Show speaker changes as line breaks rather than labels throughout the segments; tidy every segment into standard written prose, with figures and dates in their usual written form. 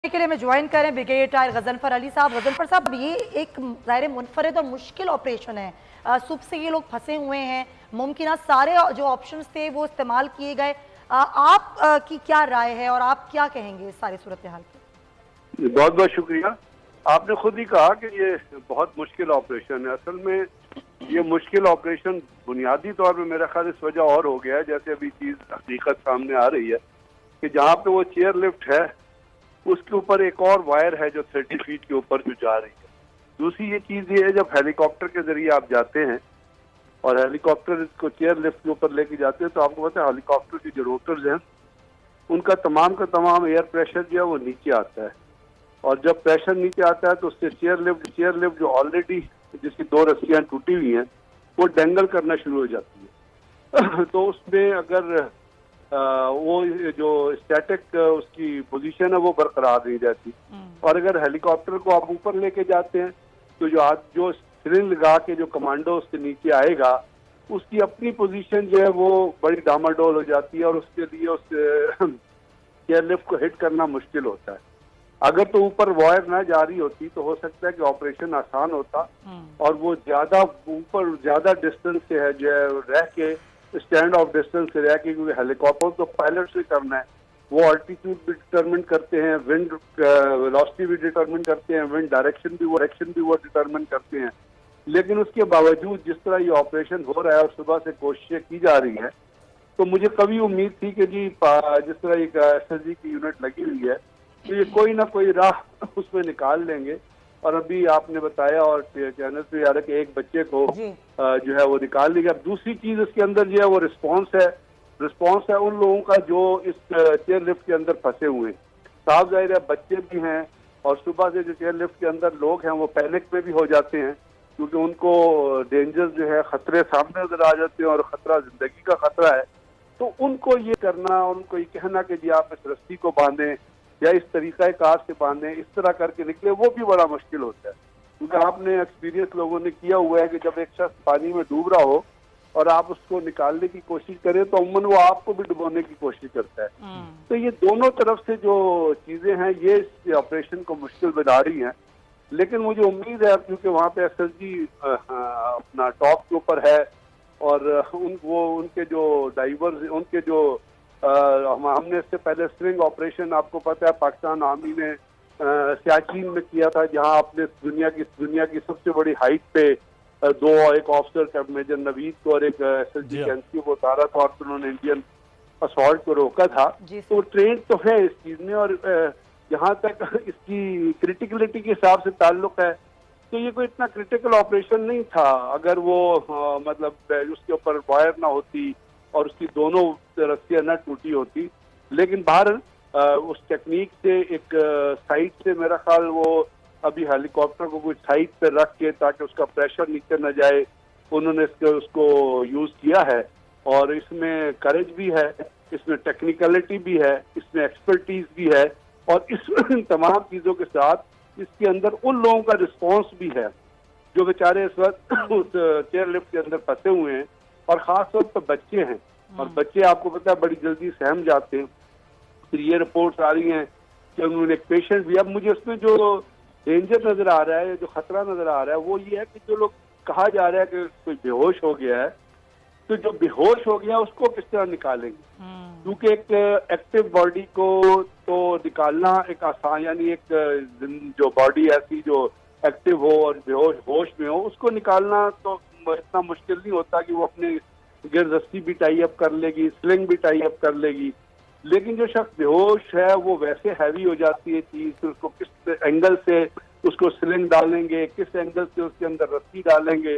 के लिए मैं ज्वाइन करें ब्रिगेडियर गजनफर अली साहब। गजनफर साहब, ये एक ज़ाहिर मुनफरिद और मुश्किल ऑपरेशन है। सुबह से ये लोग फंसे हुए हैं, मुमकिन सारे जो ऑप्शंस थे वो इस्तेमाल किए गए। आप की क्या राय है और आप क्या कहेंगे इस सारी सूरत हाल की?
बहुत बहुत शुक्रिया। आपने खुद ही कहा कि ये बहुत मुश्किल ऑपरेशन है। असल में ये मुश्किल ऑपरेशन बुनियादी तौर पर मेरा ख्याल इस वजह और हो गया है, जैसे अभी चीज़ हकीकत सामने आ रही है कि जहाँ पे वो चेयर लिफ्ट है उसके ऊपर एक और वायर है जो 30 फीट के ऊपर जो जा रही है। दूसरी ये चीज़ ये है, जब हेलीकॉप्टर के जरिए आप जाते हैं और हेलीकॉप्टर को चेयर लिफ्ट के ऊपर लेके जाते हैं तो आपको पता है हेलीकॉप्टर की जो रोटर्स हैं उनका तमाम का तमाम एयर प्रेशर जो है वो नीचे आता है, और जब प्रेशर नीचे आता है तो उससे चेयर लिफ्ट जो ऑलरेडी जिसकी 2 रस्सियां टूटी हुई हैं वो डेंगल करना शुरू हो जाती है। तो उसमें अगर वो जो स्टैटिक उसकी पोजीशन है वो बरकरार नहीं रहती, और अगर हेलीकॉप्टर को आप ऊपर लेके जाते हैं तो जो सिरिंज लगा के जो कमांडो उसके नीचे आएगा उसकी अपनी पोजीशन जो है वो बड़ी डामाडोल हो जाती है, और उसके लिए उस चेयर लिफ्ट को हिट करना मुश्किल होता है। अगर तो ऊपर वायर ना जारी होती तो हो सकता है कि ऑपरेशन आसान होता, और वो ज्यादा ऊपर ज्यादा डिस्टेंस से है जो है रह के स्टैंड ऑफ डिस्टेंस से रह के, क्योंकि हेलीकॉप्टर तो पायलट से करना है, वो ऑल्टीट्यूड भी डिटरमिन करते हैं, विंड वेलोसिटी भी डिटरमिन करते हैं, विंड डायरेक्शन भी वो डिटरमिन करते हैं। लेकिन उसके बावजूद जिस तरह ये ऑपरेशन हो रहा है और सुबह से कोशिशें की जा रही हैं, तो मुझे कभी उम्मीद थी कि जी जिस तरह एक SSG की यूनिट लगी हुई है तो ये कोई ना कोई राह उसमें निकाल लेंगे। और अभी आपने बताया और चैनल पे आ रहा है कि एक बच्चे को जो है वो निकाल लिया। दूसरी चीज इसके अंदर जो है वो रिस्पॉन्स है उन लोगों का जो इस चेयर लिफ्ट के अंदर फंसे हुए हैं। साफ जाहिर है बच्चे भी हैं, और सुबह से जो चेयर लिफ्ट के अंदर लोग हैं वो पैनिक में भी हो जाते हैं, क्योंकि उनको डेंजर जो है खतरे सामने नजर आ जाते हैं और खतरा जिंदगी का खतरा है। तो उनको ये करना, उनको ये कहना कि जी आप इस रस्सी को बांधें या इस तरीका कार से बांधें, इस तरह करके निकले, वो भी बड़ा मुश्किल होता है। क्योंकि आपने एक्सपीरियंस लोगों ने किया हुआ है कि जब एक शख्स पानी में डूब रहा हो और आप उसको निकालने की कोशिश करें तो अमूमन वो आपको भी डुबोने की कोशिश करता है। तो ये दोनों तरफ से जो चीजें हैं ये इस ऑपरेशन को मुश्किल बना रही हैं। लेकिन मुझे उम्मीद है क्योंकि वहाँ पे SSG अपना टॉप के ऊपर है, और उनके जो डाइवर्स उनके जो हमने इससे पहले स्ट्रिंग ऑपरेशन आपको पता है पाकिस्तान आर्मी ने सियाचिन में किया था, जहां आपने दुनिया की सबसे बड़ी हाइट पे एक ऑफिसर मेजर नवीद को और एक SSG कैंसी को उतारा था, और उन्होंने इंडियन असॉल्ट को रोका था। तो ट्रेन तो है इस चीज में, और जहां तक इसकी क्रिटिकलिटी के हिसाब से ताल्लुक है तो ये कोई इतना क्रिटिकल ऑपरेशन नहीं था। अगर वो मतलब उसके ऊपर वायर ना होती और उसकी दोनों रस्सियां न टूटी होती, लेकिन बाहर उस टेक्निक से एक साइड से मेरा ख्याल वो अभी हेलीकॉप्टर को कुछ साइड पे रख के ताकि उसका प्रेशर नीचे न जाए उन्होंने उसको यूज किया है। और इसमें करेज भी है, इसमें टेक्निकलिटी भी है, इसमें एक्सपर्टीज भी है, और इस तमाम चीजों के साथ इसके अंदर उन लोगों का रिस्पॉन्स भी है जो बेचारे इस वक्त उस चेयर लिफ्ट के अंदर फंसे हुए हैं, और खास तौर पर बच्चे हैं। और बच्चे आपको पता है बड़ी जल्दी सहम जाते हैं। फिर ये रिपोर्ट्स आ रही हैं कि उन्होंने एक पेशेंट भी, अब मुझे उसमें जो डेंजर नजर आ रहा है, जो खतरा नजर आ रहा है वो ये है कि जो लोग कहा जा रहा है कि कोई बेहोश हो गया है, तो जो बेहोश हो गया उसको किस तरह निकालेंगे? क्योंकि एक एक्टिव बॉडी को तो निकालना एक आसान, यानी एक जो बॉडी ऐसी जो एक्टिव हो और बेहोश होश में हो उसको निकालना तो इतना मुश्किल नहीं होता कि वो अपने गिर्द रस्सी भी टाई अप कर लेगी, स्लिंग भी टाई अप कर लेगी। लेकिन जो शख्स बेहोश है वो वैसे हैवी हो जाती है चीज, तो उसको किस एंगल से उसको स्लिंग डालेंगे, किस एंगल से उसके अंदर रस्सी डालेंगे,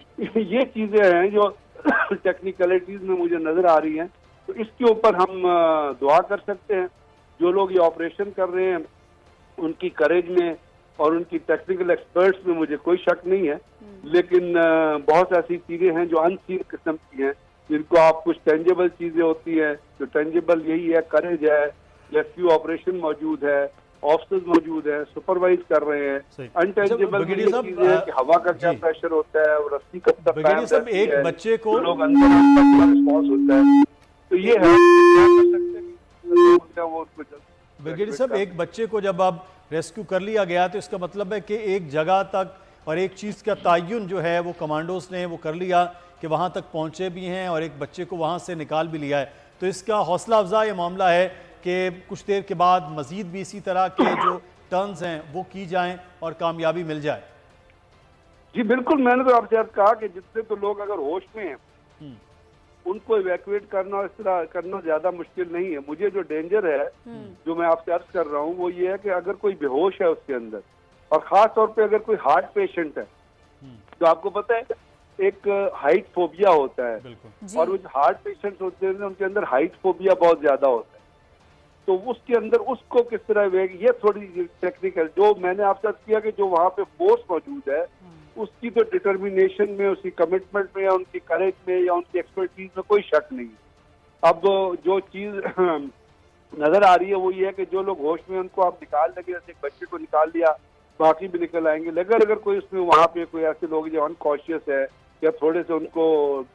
ये चीजें हैं जो टेक्निकलिटीज में मुझे नजर आ रही हैं। तो इसके ऊपर हम दुआ कर सकते हैं। जो लोग ये ऑपरेशन कर रहे हैं उनकी करेज में और उनकी टेक्निकल एक्सपर्ट्स में मुझे कोई शक नहीं है, लेकिन बहुत ऐसी चीजें हैं जो अनसीन किस्म की हैं, जिनको आप कुछ टेंजेबल चीजें होती हैं, जो टेंजेबल यही है करेज है, रेस्क्यू ऑपरेशन मौजूद है, ऑफिसर्स मौजूद है, सुपरवाइज कर रहे हैं। अनटेंजेबल चीजें है कि हवा का क्या प्रेशर होता है, रस्सी कब तक
एक बच्चे को
लोग अंदर रिस्पॉन्स होता है, तो ये है वो उसको
ब्रिगेडियर साहब, एक बच्चे को जब अब रेस्क्यू कर लिया गया तो इसका मतलब है कि एक जगह तक और एक चीज़ का तयन जो है वो कमांडोज ने वो कर लिया कि वहाँ तक पहुँचे भी हैं और एक बच्चे को वहाँ से निकाल भी लिया है। तो इसका हौसला अफजा ये मामला है कि कुछ देर के बाद मज़ीद भी इसी तरह के जो टर्न्स हैं वो की जाएँ और कामयाबी मिल जाए।
जी बिल्कुल, मैंने तो आपसे कहा कि जितने तो लोग अगर होश में हैं उनको इवैक्यूएट करना इस तरह करना ज्यादा मुश्किल नहीं है। मुझे जो डेंजर है जो मैं आपसे अर्ज कर रहा हूँ वो ये है कि अगर कोई बेहोश है उसके अंदर, और खास तौर पे अगर कोई हार्ट पेशेंट है, तो आपको पता है एक हाइट फोबिया होता है, और वो हार्ट पेशेंट होते हैं उनके अंदर हाइट फोबिया बहुत ज्यादा होता है। तो उसके अंदर उसको किस तरह, ये थोड़ी टेक्निकल, जो मैंने आपसे अर्ज किया कि जो वहाँ पे फोर्स मौजूद है उसकी तो डिटर्मिनेशन में, उसकी कमिटमेंट में या उनकी करेज में या उनकी एक्सपर्टीज में कोई शक नहीं। अब जो चीज नजर आ रही है वो ये है कि जो लोग होश में उनको आप निकाल लगे, जैसे एक बच्चे को निकाल लिया बाकी भी निकल आएंगे। लेकिन अगर कोई उसमें वहाँ पे कोई ऐसे लोग जो अनकॉन्शियस है या थोड़े से उनको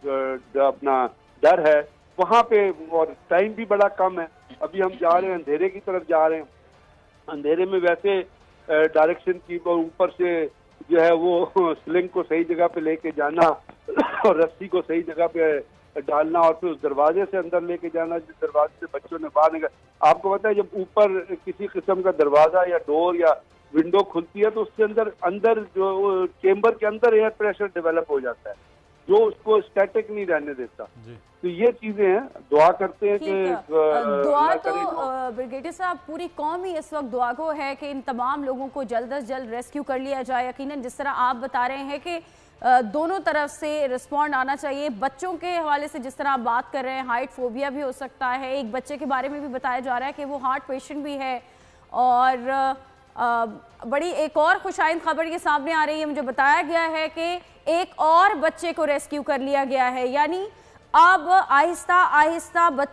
अपना डर है वहाँ पे, और टाइम भी बड़ा कम है, अभी हम जा रहे हैं अंधेरे की तरफ जा रहे हैं। अंधेरे में वैसे डायरेक्शन की ऊपर से जो है वो स्लिंग को सही जगह पे लेके जाना और रस्सी को सही जगह पे डालना और फिर उस दरवाजे से अंदर लेके जाना जिस दरवाजे से बच्चों ने बाहर निकल। आपको पता है जब ऊपर किसी किस्म का दरवाजा या डोर या विंडो खुलती है तो उसके अंदर जो चेम्बर के अंदर एयर प्रेशर डेवलप हो जाता है जो उसको स्टैटिक नहीं रहने देता। तो ये चीजें हैं, दुआ करते हैं कि
दुआ तो ब्रिगेडियर साहब पूरी कौम ही इस वक्त दुआ को है कि इन तमाम लोगों को जल्द अज जल्द रेस्क्यू कर लिया जाए। यकीनन जिस तरह आप बता रहे हैं कि दोनों तरफ से रिस्पॉन्ड आना चाहिए। बच्चों के हवाले से जिस तरह आप बात कर रहे हैं, हाइट फोबिया भी हो सकता है, एक बच्चे के बारे में भी बताया जा रहा है कि वो हार्ट पेशेंट भी है, और बड़ी एक और खुशाइंद खबर ये सामने आ रही है, मुझे बताया गया है कि एक और बच्चे को रेस्क्यू कर लिया गया है। यानी अब आहिस्ता आहिस्ता